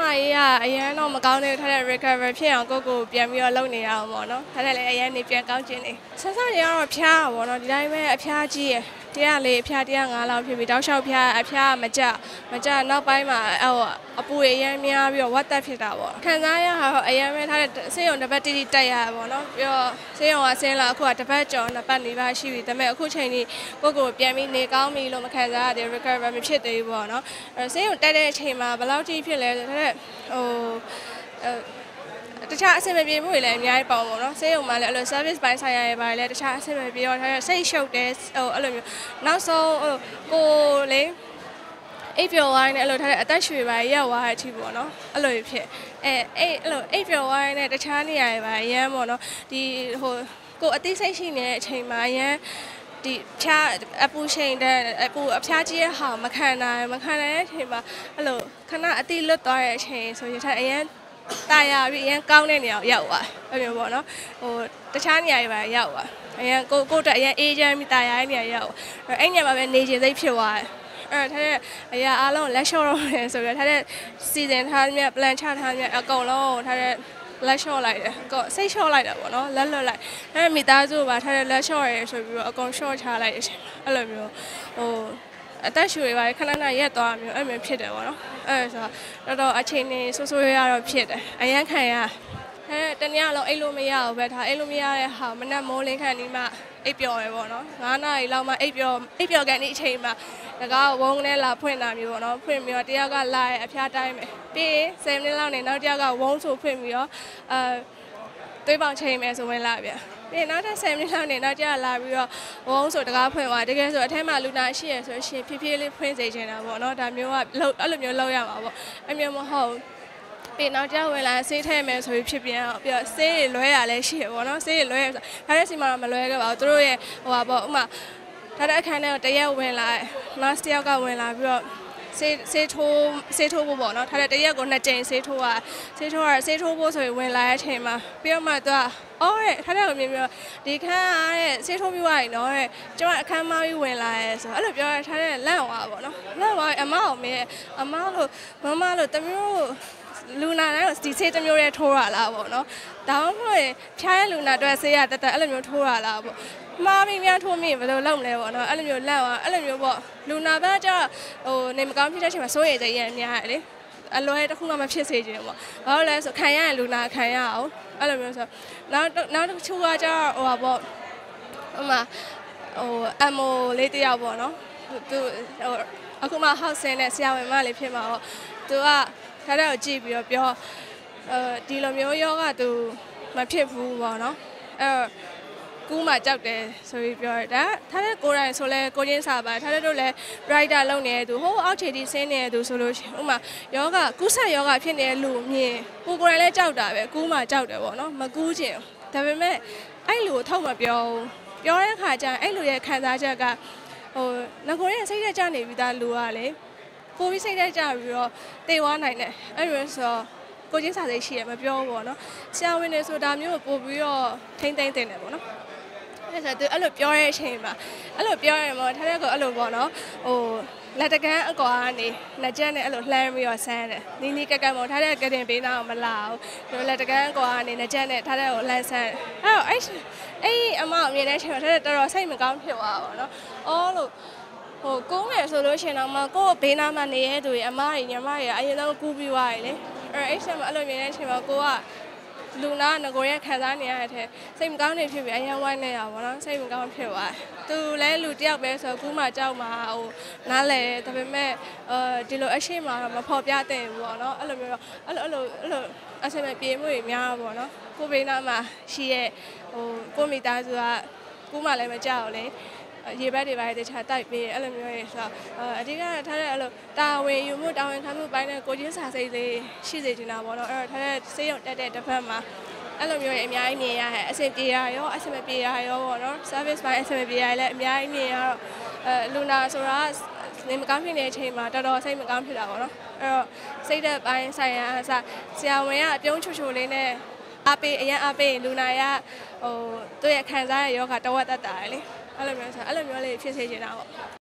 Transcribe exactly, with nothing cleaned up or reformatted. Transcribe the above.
ရေးကအရန်တော့မကောင်းသေးဘူးထားတဲ့ recover ဖြစ်အောင်ကိုကိုပြန်ပြီးတော့လုပ်နေရအောင်ပေါ့နော်ထားတဲ့လည်းအရန်နေပြန်ကောင်းခြင်းနေဆဆရကတော့ဖျားပါပေါ့နော်ဒီတိုင်းပဲအဖျားကြီးရယ်တရားလေးအဖျားတရားငါးလောက်ဖြစ်ပြီးတောက်လျှောက်ဖျားအဖျားမကြမကြနောက်ပိုင်းမှာဟိုအပူရရမ်းများပြီးတော့ဝတ်တက်ဖြစ်တာပေါ့ခံစားရတာအရန်ပဲထားတဲ့ဆေးရုံတစ်ပတ်တိတိတက်ရပေါ့နော်ပြီးတော့ဆေးရုံကဆင်းလာအခုကတစ်ပတ်ကျော်နှစ်ပတ်နေပါရှိပြီဒါပေမဲ့အခုချိန်ကြီးကိုကိုပြန်ပြီးနေကောင်းပြီလို့မခံစားရသေး recover မဖြစ်သေးဘူးပေါ့နော်အဲဆေးရုံတက်တဲ့အချိန်မှာဘယ်လောက်ထိဖြစ်လဲဆိုတော့ဟိုတခြားအဆင်မပြေမှုတွေလည်းအများကြီးပေါ့ပေါ့နော်ဆေးရုံမှာလည်းအဲ့လို service ပိုင်းဆိုင်ရာတွေပါလည်းတခြားအဆင်မပြေတော့ထားတဲ့စိတ်ရှုပ်တယ်ဟိုအဲ့လိုမျိုးနောက်ဆုံးဟိုကိုလေအိပ်ပျော်ဝိုင်းနဲ့အဲ့လိုထားတဲ့အသက်ရှူပါရောက်သွားတဲ့အထိပေါ့နော်အဲ့လိုဖြစ်အဲအဲ့အဲ့လိုအိပ်ပျော်ဝိုင်းနဲ့တခြားနေရာတွေပါရမ်းပေါ့နော်ဒီဟိုကိုအသိစိတ်ရှိနေတဲ့အချိန်မှာရမ်းဒီဖြားအပူချိန်တဲ့အပူအဖျားကြီးရဲ့ဟာမခံနိုင်မခံနိုင်တဲ့အချိန်မှာအဲ့လိုခဏအသိလွတ်သွားတဲ့အချိန်ဆိုရင်ထားအရန်တာယာပြီးအရန်ကောင်းတဲ့နေရာကိုရောက်သွားအဲ့လိုပေါ့နော်ဟိုတခြားနေရာတွေပါရောက်သွားအရန်ကိုကိုတက်အရန်အေးချမ်းပြီးတာယာရဲ့နေရာရောက်အဲ့ညမှာပဲနေခြင်းစိတ်ဖြစ်သွားတယ်အဲ့ထားတဲ့အရာအားလုံးလက်လျှော့တော့တယ်ဆိုပြီးထားတဲ့စီစဉ်ထားတဲ့ plan ချထားတဲ့အကုန်လုံးထားတဲ့လက်လျှော့လိုက်တယ်ကိုစိတ်လျှော့လိုက်တာပေါ့နော်လက်လွတ်လိုက်အဲ့မိသားစုပါထားတဲ့လက်လျှော့ရဲဆိုပြီးတော့အကုန်လျှော့ချလိုက်တယ်အဲ့လိုမျိုးဟိုအသက်ရှူတွေပါခဏခဏရက်သွားမျိုးအဲ့မျိုးဖြစ်တယ်ပေါ့နော်အဲ့ဆိုတော့တော်တော်အချိန်နေဆိုးဆိုးရရတော့ဖြစ်တယ်အရန်ခံရအဲတနေ့လုံးအိတ်လို့မရဘူးပဲဒါအိတ်လို့မရတဲ့ဟာမနက်မိုးလင်းခန့်ဒီမှအိပ်ပျော်ရယ်ပေါ့နော်ငါးနာရီလောက်မှအိပ်ပျော်အိပ်ပျော်ကန်ဒီအချိန်မှာတကားဝုန်းနဲ့လာဖွင့်တာမျိုးပေါ့နော်ဖွင့်ပြီးတော့တယောက်ကလာရဲအဖျားတိုင်းပဲပြီးရင်ဆယ်မိနစ်လောက်နေနောက်တယောက်ကဝုန်းဆိုဖွင့်ပြီးတော့အဲသွေးပေါင်ချိန်မယ်ဆိုဝင်လာပြန်ပြီးနောက်ထပ်ဆယ်မိနစ်လောက်နေနောက်တယောက်လာပြီးတော့ဝုန်းဆိုတကားဖွင့်သွားတကယ်ဆိုအထက်မှာလူနာရှိရဆိုရှင်ဖြည်းဖြည်းလေးဖွင့်စေချင်တာပေါ့နော်ဒါမျိုးကအဲ့လိုမျိုးလောက်ရမှာပေါ့အမျိုးမဟုတ်ပြီးနောက်ကျဝင်လာဆေးထည့်မယ်ဆိုပြီးဖြစ်ပြန်အောင်ပြီးတော့ဆေးတွေလွဲရလဲရှိရပေါ့နော်ဆေးတွေလွဲရဆိုဒါတဲ့စီမှာမလွဲခဲ့ပါဘူးသူတို့ရဲ့ဟိုပါပေါ့ဥမာဒါတဲ့အခန်းထဲကိုတရက်ဝင်လာ nurse တယောက်ကဝင်လာပြီးတော့ဆေးဆေးထိုးဆေးထိုးဖို့ပေါ့နော်ဒါတဲ့တရက်ကိုနှစ်ကြိမ်ဆေးထိုးရဆေးထိုးရဆေးထိုးဖို့ဆိုရင်ဝင်လာတဲ့အချိန်မှာပြီးတော့မှသူကအော်တဲ့ဒါတဲ့ကိုမြင်ပြီးတော့ဒီခန်းကတဲ့ဆေးထိုးပြီးသွားပြီနော်တဲ့ကျွန်မအခန်းမကြီးဝင်လာရဲဆိုအဲ့လိုပြောရထားတဲ့လန့်သွားပါပေါ့နော်လန့်သွားအမအောင်မေးအမလို့မမလို့တမျိုးလူနာတိုင်းကိုဒီဆေးတစ်မျိုးတည်းထိုးရလားပေါ့နော်ဒါမှမဟုတ်ရင်ဖြားရဲ့လူနာအတွက်ဆေးရတက်တက်အဲ့လိုမျိုးထိုးရလားပေါ့မှားပြီးများထိုးမိဘယ်လိုလုပ်မလဲပေါ့နော်အဲ့လိုမျိုးလန့်သွားအဲ့လိုမျိုးပေါ့လူနာဘက်ကျဟိုနေမကောင်းဖြစ်တဲ့အချိန်မှာစိုးရိမ်စိတ်ရအများကြီးလေအလွဲတစ်ခုမှမဖြစ်စေချင်ပေါ့ဘာလို့လဲဆိုခံရရင်လူနာခံရအောင်အဲ့လိုမျိုးဆိုနောက်နောက်တစ်ခုကကျတော့ဟိုပါပေါ့ဟိုမှာဟိုအမ်မိုလေးတယောက်ပေါ့နော်သူဟိုအခုမှဟောက်ဆင်းနဲ့ဆရာဝန်မလေးဖြစ်မှာပေါ့သူကထားတဲ့ကိုကြည့်ပြီးတော့ပြောအဲဒီလိုမျိုးယောဂသူမဖြစ်ဘူးပေါ့နော်အဲကူးမှကြောက်တယ်ဆိုပြီးပြောတယ်ဒါထားတဲ့ကိုယ်တိုင်ဆိုလဲကိုချင်းစာပါထားတဲ့တို့လဲ writer လုပ်နေတဲ့သူဟိုအောက်ခြေထိဆင်းနေတဲ့သူဆိုလို့ဥမာယောဂကူးဆက်ယောဂဖြစ်နေတဲ့လူမြင်ကိုကိုယ်တိုင်လဲကြောက်တာပဲကူးမှကြောက်တယ်ပေါ့နော်မကူးချင်ဒါပေမဲ့အဲ့လူကိုထောက်မပြောပြောတဲ့အခါကျရင်အဲ့လူရဲ့ခံစားချက်ကဟိုငကိုရဲ့စိတ်ထဲကျနေပြီးသားလူကလေကိုပြီးစိတ်ထဲကျပြီးတော့တေဝါနိုင်တယ်အဲ့လိုဆိုကိုချင်းစာစိတ်ရှိရမပြောဘူးပေါ့နော်ဆရာဝန်တွေဆိုဒါမျိုးကိုပို့ပြီးတော့ထိမ့်သိမ့်တင်တယ်ပေါ့နော်အဲ့ဆိုသူအဲ့လိုပြောတဲ့အချိန်မှာအဲ့လိုပြောရင်ပေါ့ထားတဲ့ကောအဲ့လိုပေါ့နော်ဟိုလက်တကန်းအကွာကနေလက်ကျက်နဲ့အဲ့လိုလှမ်းပြီးတော့ဆန်းတယ်နီးနီးကက်ကက်ပေါ့ထားတဲ့ကတင်ပေးတော့မလာဘူးသူလက်တကန်းအကွာကနေလက်ကျက်နဲ့ထားတဲ့ကိုလှမ်းဆန်းအဲ့တော့အဲ့အဲ့အမအမြင်တဲ့အချိန်မှာထားတဲ့တော်တော်စိတ်မကောင်းဖြစ်သွားပါတော့အော်လို့ဟိုကုန်းမယ်ဆိုလို့ရှင်တော့မှကိုယ့်ဘေးနားမှာနေရဲသူတွေအမတွေညီမတွေအရင်ဆုံးကူးပြီးသွားပြီလေအဲ့အဲ့ဆက်မှာအဲ့လိုမြင်တဲ့အချိန်မှာကိုကလူနာငကိုရဲခံစားနေရတဲ့အထက်စိတ်မကောင်းနေဖြစ်ပြီးအရင်ဝိုင်းနေရပါတော့စိတ်မကောင်းဖြစ်သွားသူလည်းလူတယောက်ပဲဆိုကူးမှကြောက်မှဟိုနားလဲဒါပေမဲ့အဲဒီလိုအရှိမမဖော်ပြတဲ့ဘူးပေါ့နော်အဲ့လိုမျိုးအဲ့လိုအဲ့လိုအဲ့လိုအဆင်မပြေမှုတွေများပါပေါ့နော်ကိုဘေးနားမှာရှိရဲ့ဟိုကိုမိသားစုကကူးမှလည်းမကြောက်လေရေဘက်တွေပါတခြားတိုက်ပေးအဲ့လိုမျိုးရေဆိုတော့အဓိကထားတဲ့အဲ့လိုတာဝန်ယူမှုတာဝန်ခံမှုပိုင်းနဲ့ကိုချင်းစာစိတ်လေးရှိစေချင်တာပေါ့နော်အဲ့တော့ထားတဲ့စေးရုံတက်တဲ့တစ်ဖက်မှာအဲ့လိုမျိုးရေအများကြီးမြင်ရဟဲ့အဆင်ပြေရရောအဆင်မပြေရရောပေါ့နော် service ပိုင်းအဆင်မပြေရလည်းအများကြီးမြင်ရတော့အဲလူနာဆိုတာနေမကောင်းဖြစ်နေတဲ့အချိန်မှာတော်တော်စိတ်မကောင်းဖြစ်တာပေါ့နော်အဲ့တော့စိတ်သက်ပိုင်းဆိုင်ရာအစားဆရာဝန်ကအပြုံးချူချူလေးနဲ့အားပေးအရင်အားပေးလူနာရဟိုသူ့ရဲ့ခံစားရယောဂတဝက်တက်တာလေအဲ့လိုမျိုးဆိုအဲ့လိုမျိုးလေးဖြစ်စေချင်တာပေါ့